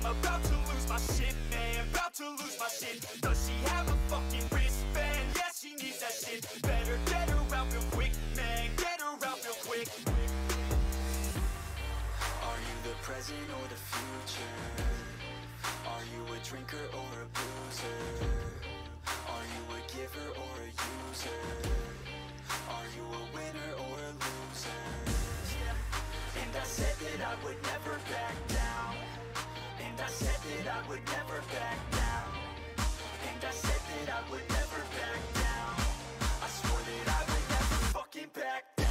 I'm about to lose my shit, man, about to lose my shit. Does she have a fucking wristband? Yeah, she needs that shit. Better get her out real quick, man, get her out real quick. Are you the present or the future? Are you a drinker or a boozer? Are you a giver or a user? Are you a winner or a loser? Yeah. And I said that I would never back down. And I said that I would never back down. And I said that I would never back down. I swore that I would never fucking back down.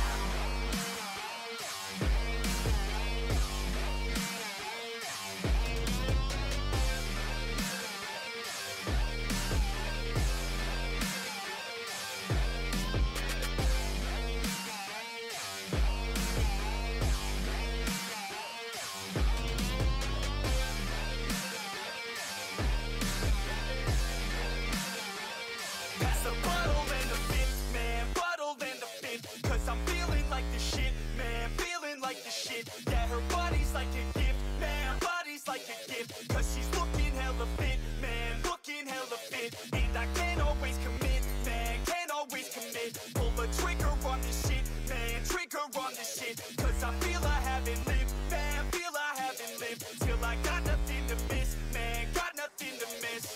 Yeah, her body's like a gift, man, body's like a gift. Cause she's looking hella fit, man, looking hella fit. And I can't always commit, man, can't always commit. Pull the trigger on this shit, man, trigger on this shit. Cause I feel I haven't lived, man, feel I haven't lived. Till I got nothing to miss, man, got nothing to miss.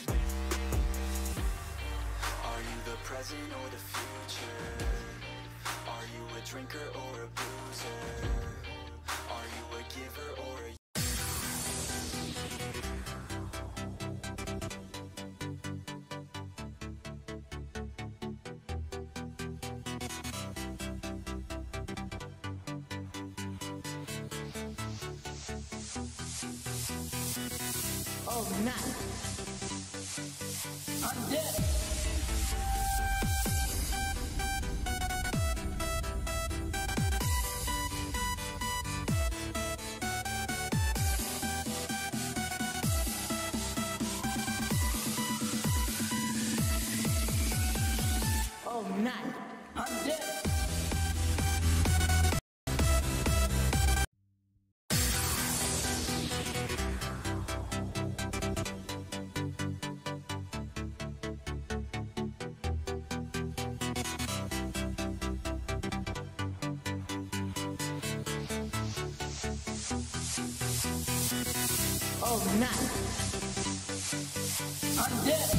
Are you the present or the future? Are you a drinker or a boozer? Are you a giver or a... Oh, nice. I'm dead. Oh, nice. I'm dead. Oh, nice. I'm dead.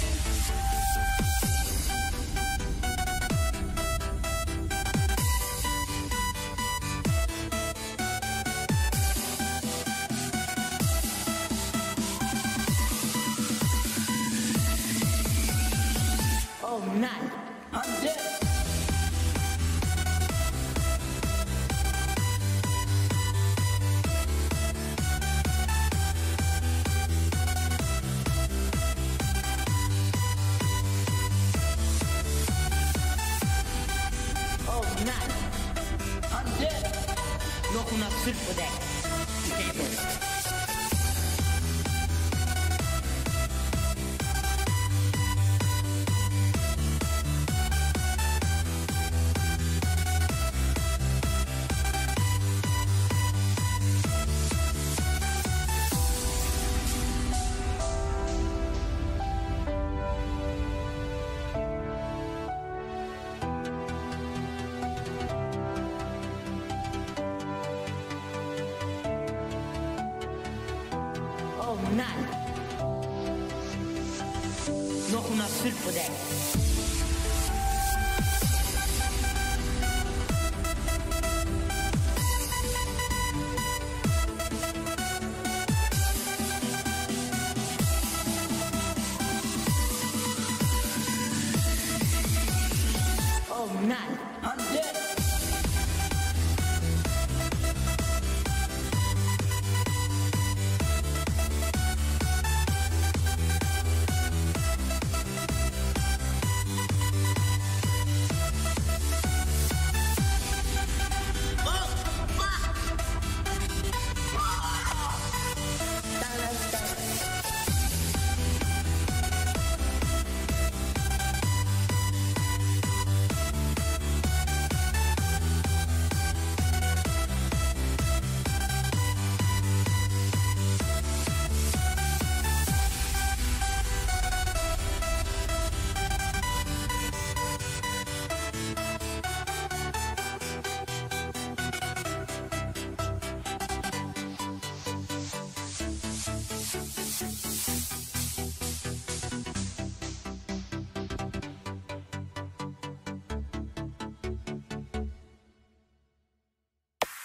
Oh, nice. I'm dead. Una sırf de nog una sırf de Oh, nice. I'm dead.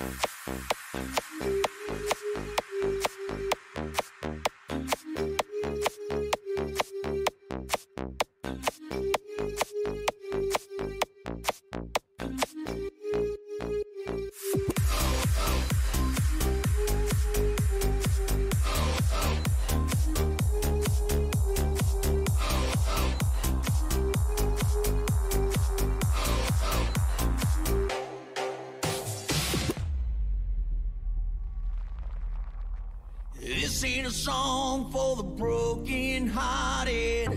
This ain't a song for the broken-hearted.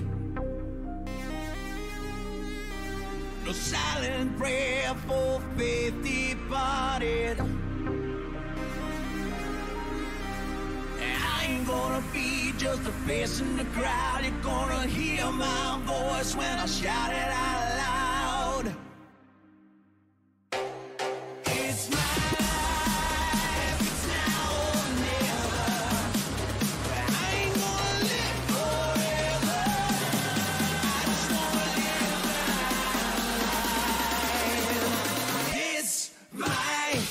No silent prayer for faith departed. I ain't gonna be just a face in the crowd. You're gonna hear my voice when I shout it out loud. It's my life, it's now or never. I ain't gonna live forever. I just wanna live my life. It's my life.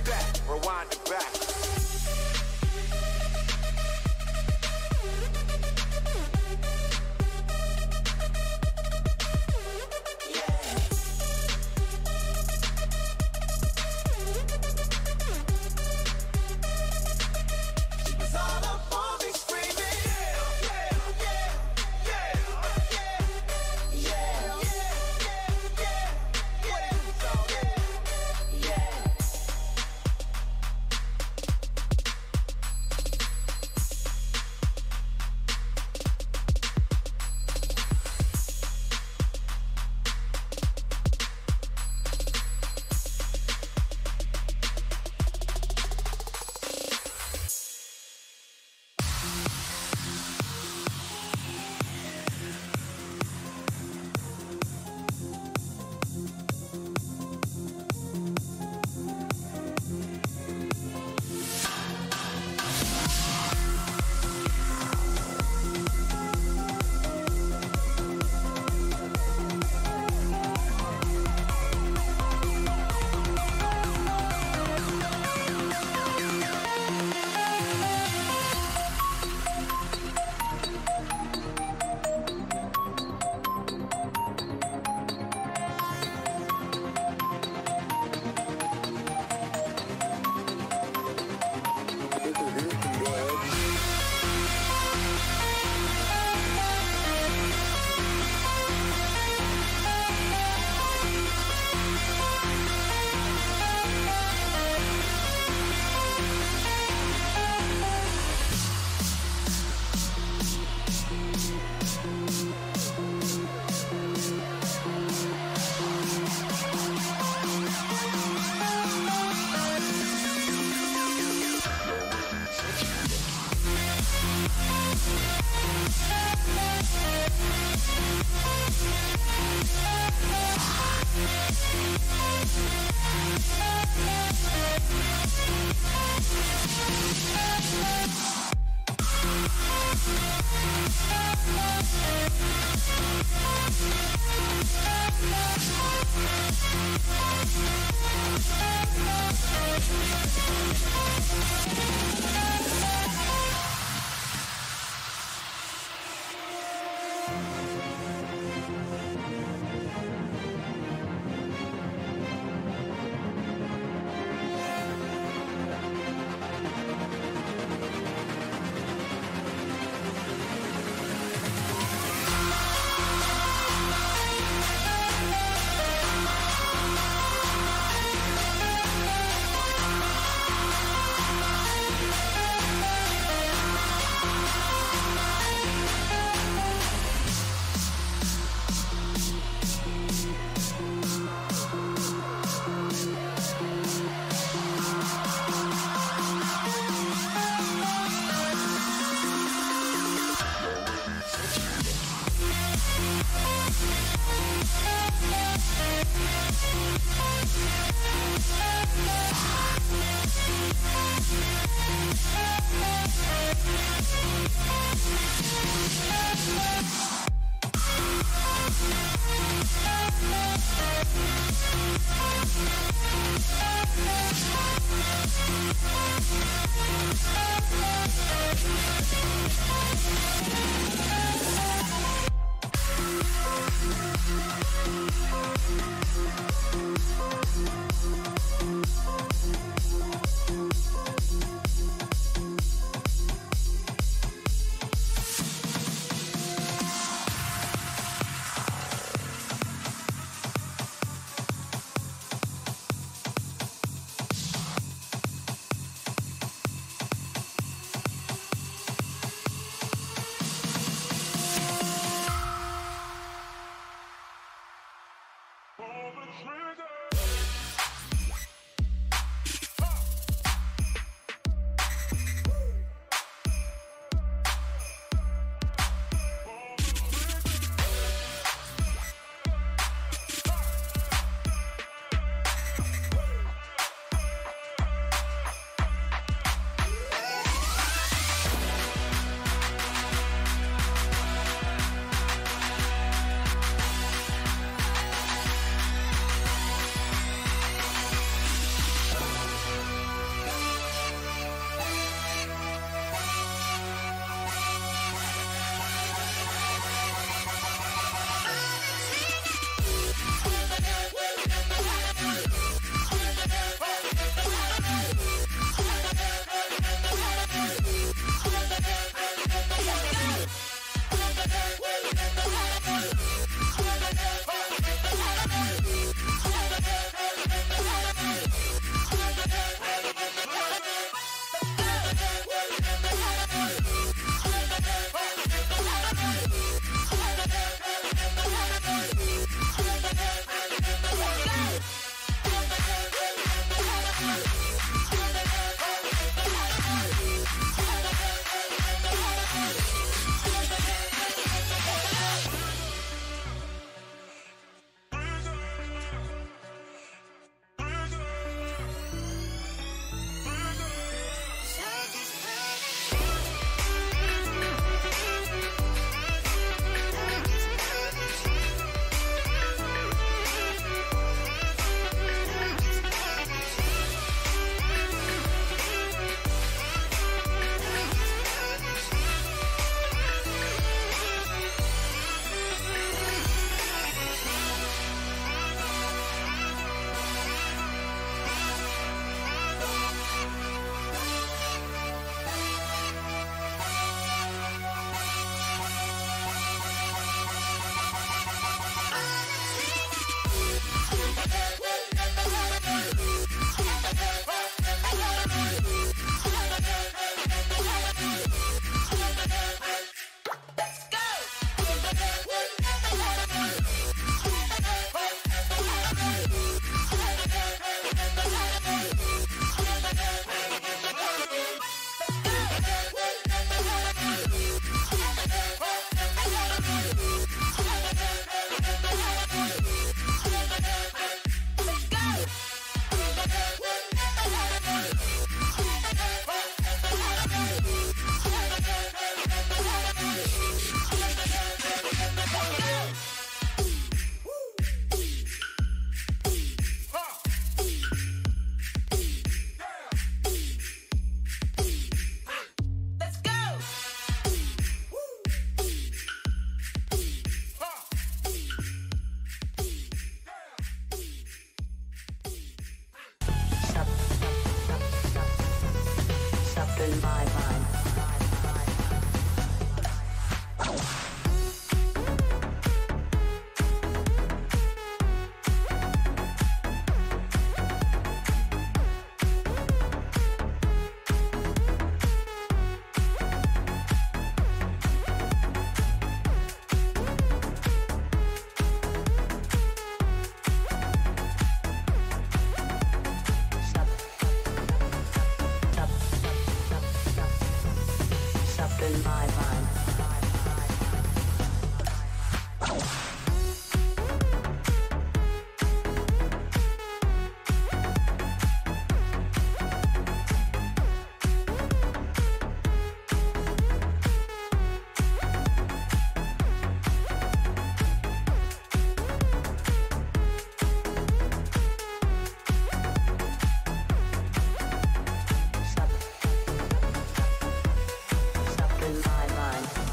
back, rewind it back. in my mind. In my mind. In my mind.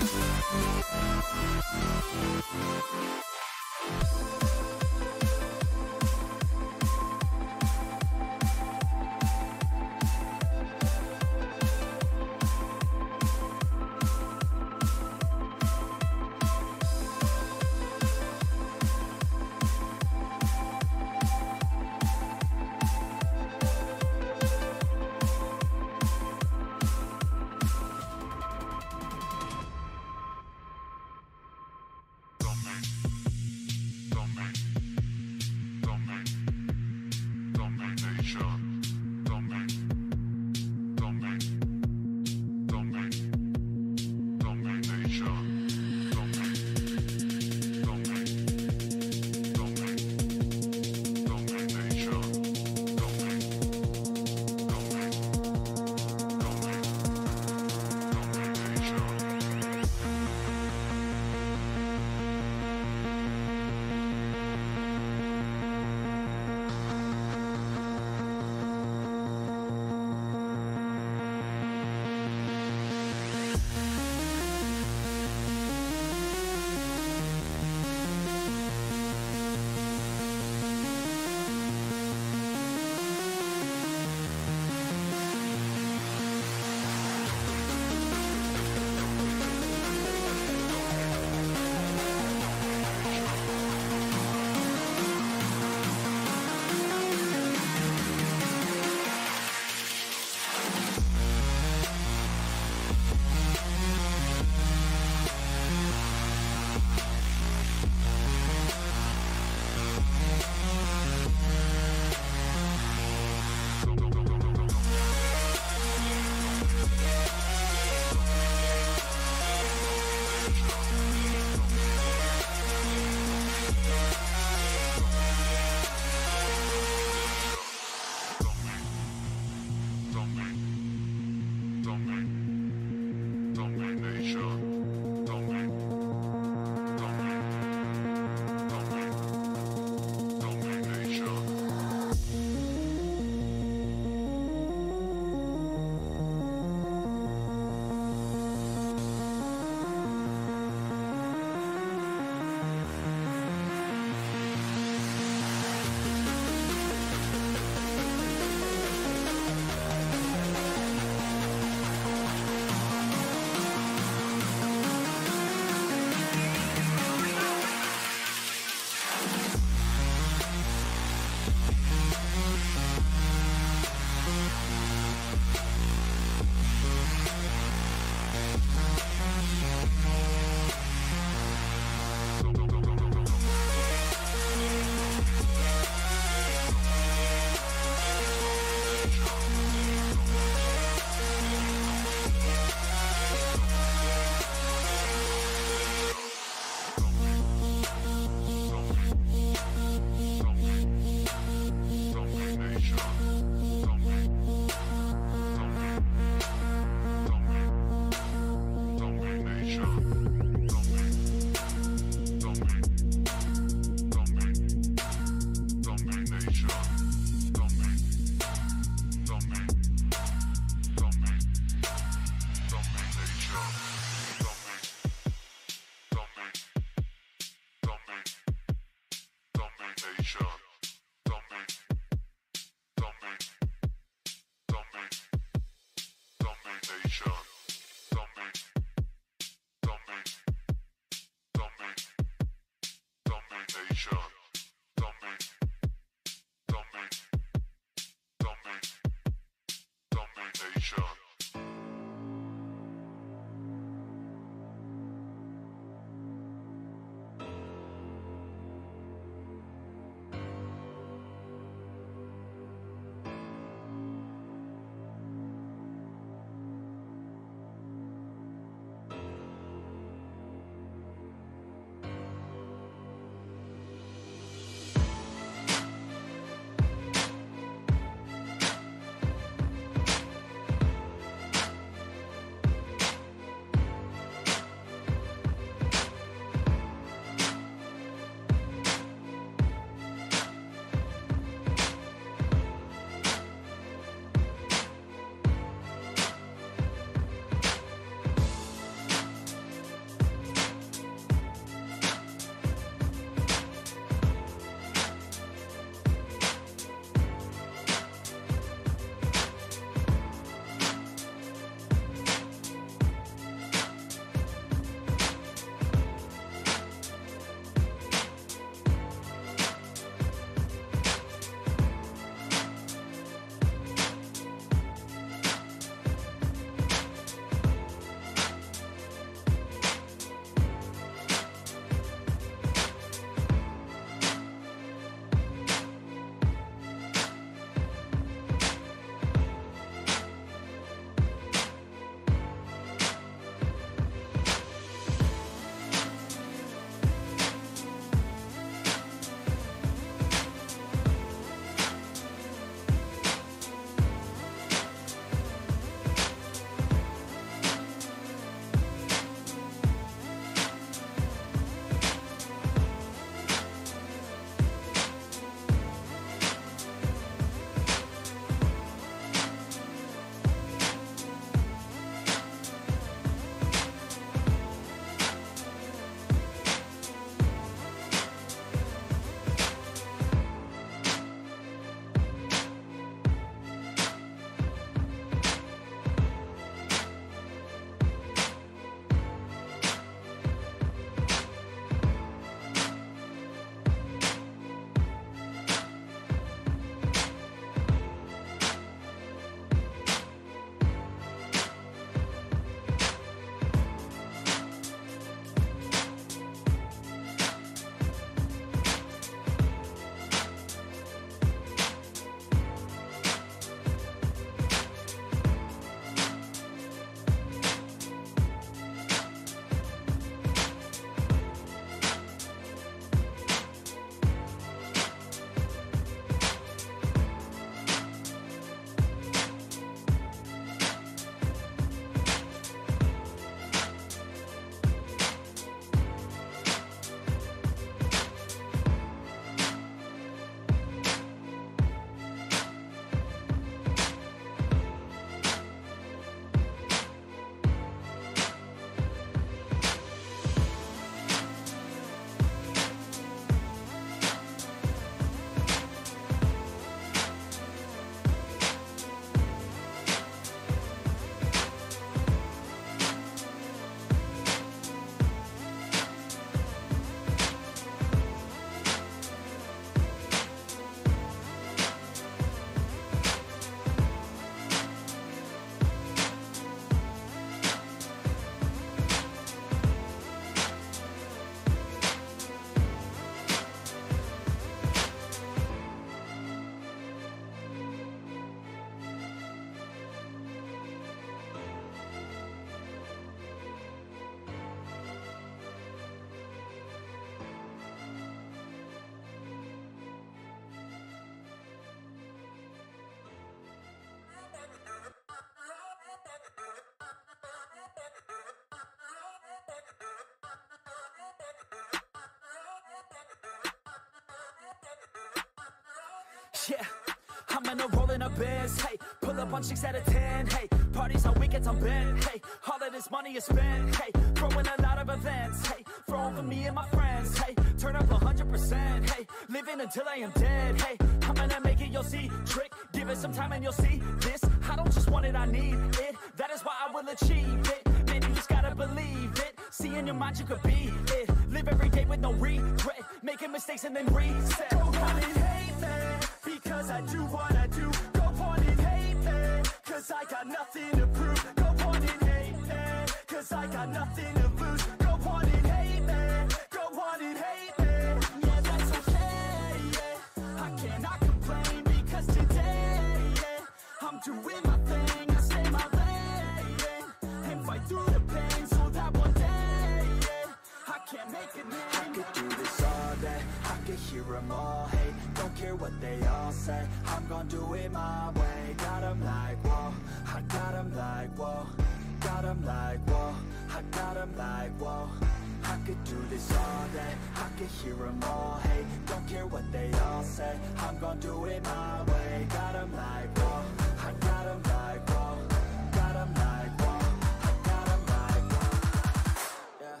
Yeah, I'm in a roll in a Benz, hey. Pull up on 6 out of 10, hey. Parties on weekends, I'm bent, hey. All of this money is spent, hey. Throwing a lot of events, hey. Throwing for me and my friends, hey. Turn up 100%, hey. Living until I am dead, hey. I'm gonna make it, you'll see. Trick, give it some time and you'll see. This, I don't just want it, I need it. That is why I will achieve it. Man, you just gotta believe it. See in your mind you could be it. Live every day with no regret. Making mistakes and then reset. Go on and hate me, because I do what I do. Go on and hate me, cause I got nothing to prove. Go on and hate me, cause I got nothing to lose. Go on and hate me, go on and hate me. Yeah, that's okay, yeah. I cannot complain, because today, yeah, I'm doing my thing, I stay my lane, and fight through the pain, so that one day, yeah, I can make a name. I could do this all day, I could hear them all hate. Don't care what they all say, I'm gonna do it my way. Got 'em like, whoa, I got 'em like, whoa. Got 'em like, whoa, I got 'em like, whoa. I could do this all day, I could hear them all hate. Don't care what they all say, I'm gonna do it my way. Got 'em like, whoa, I got 'em like, whoa. Got 'em like, whoa, I got 'em like, whoa. Yeah.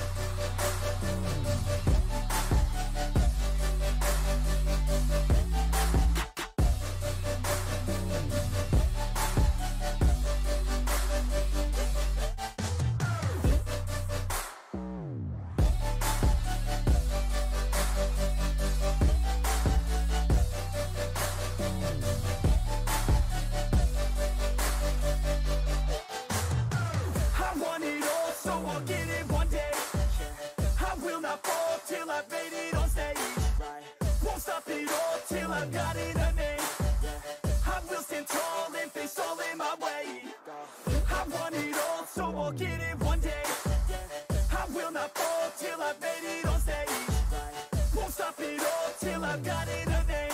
I want it all, so I'll get it one day. I will not fall till I've made it on stage. Won't stop it all till I've got it a name. I will stand tall and face all in my way. I want it all, so I'll get it one day. I will not fall till I've made it on stage. Won't stop it all till I've got it a name.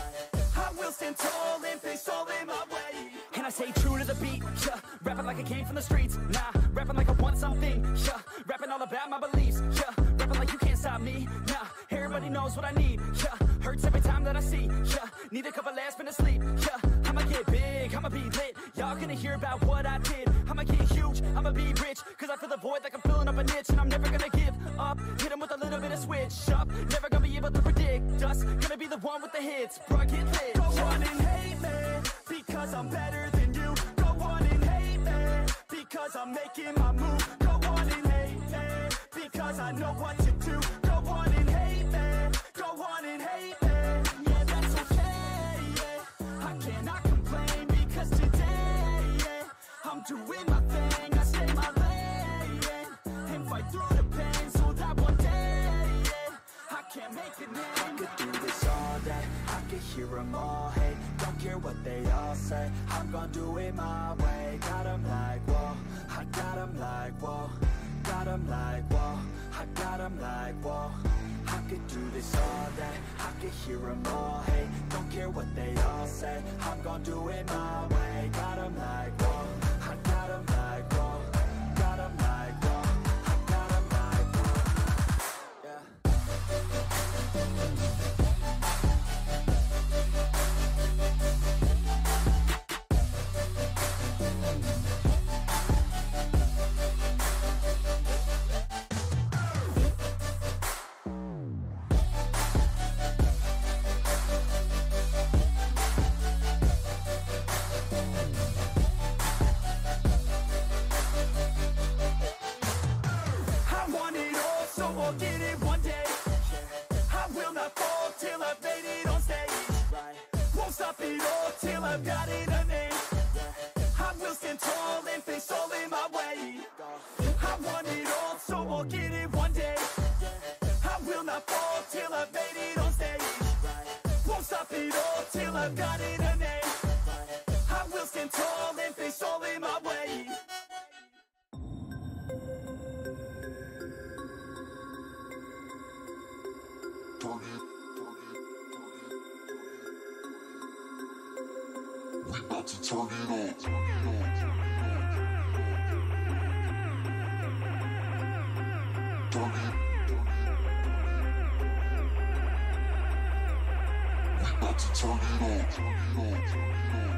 I will stand tall and face all in my way. And I stay true to the beat, yeah. Rapping like I came from the streets, nah. Rapping like I want something, yeah. Rapping all about my beliefs, yeah. Rapping like you can't stop me, nah. Everybody knows what I need, yeah. Hurts every time that I see, yeah. Need a couple last minutes sleep, yeah. I'ma get big, I'ma be lit. Y'all gonna hear about what I did. I'ma get huge, I'ma be rich. Cause I feel the void like I'm filling up a niche. And I'm never gonna give up. Hit 'em with a little bit of switch up. Never gonna be able to predict us. Gonna be the one with the hits, bro, get lit. Go on and hate me, because I'm better than you. Go on and hate me, because I'm making my move. Go on and hate me, because I know what to do. Go on and hate me, go on and hate me. Yeah, that's okay, yeah. I cannot complain, because today, yeah, I'm doing my thing, I stay my lane, and fight through the pain, so that one day, yeah, I can make a name. I could do this all day, I could hear them all hate. Don't care what they all say, I'm gonna do it my way. Got 'em like, whoa, I got 'em like, whoa. Got 'em like, whoa, I got 'em like, whoa. I could do this all day, I could hear them all hate. Don't care what they all say, I'm gonna do it my way. Got 'em like, whoa, I got 'em like, whoa. Got 'em like, whoa, I got 'em like, whoa. Yeah. I want it all, so I'll get it one day. I will not fall till I've made it on stage. Won't stop it all till I've got it a name. I will stand tall and face all in my way. I want it all, so I'll get it one day. I will not fall till I've made it on stage. Won't stop it all till I've got it a name. I will stand tall and face all in my way. We about to turn it on. Turn it. We about to turn it on.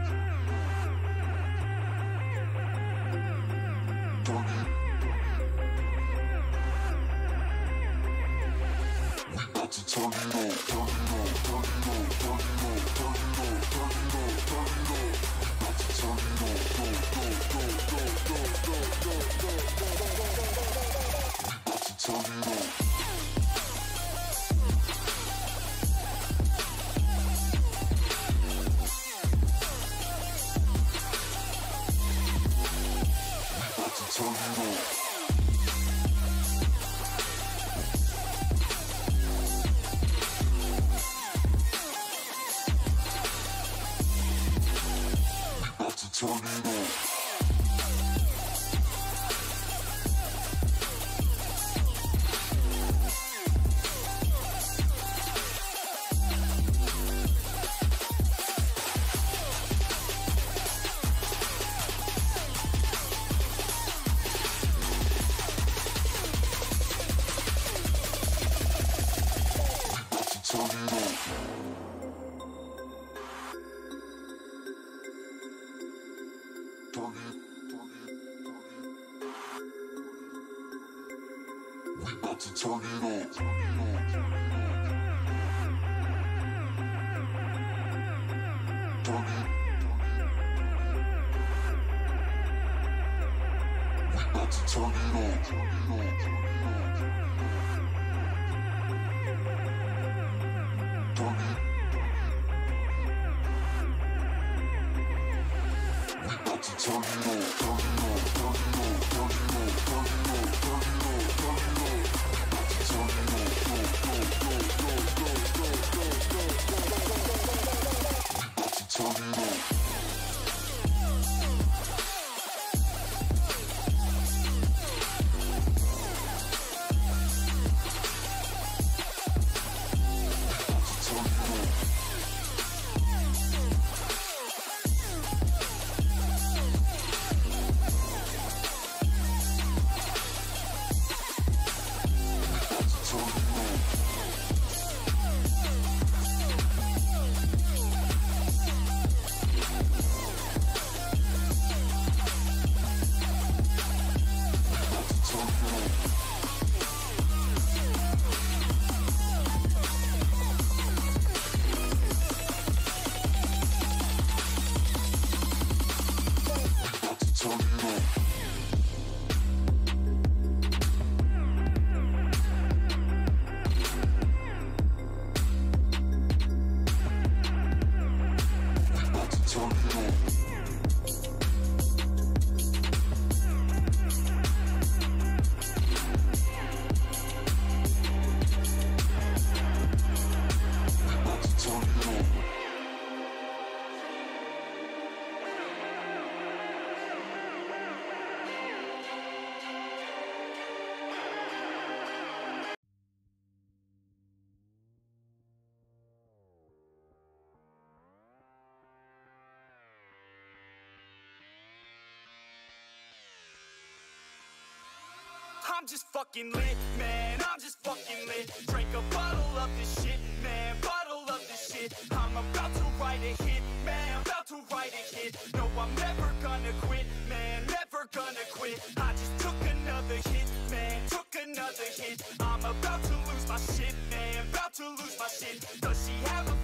I'm just fucking lit, man, I'm just fucking lit. Drink a bottle of this shit, man, bottle of this shit. I'm about to write a hit, man, about to write a hit. No, I'm never gonna quit, man, never gonna quit. I just took another hit, man, took another hit. I'm about to lose my shit, man, about to lose my shit. Does she have a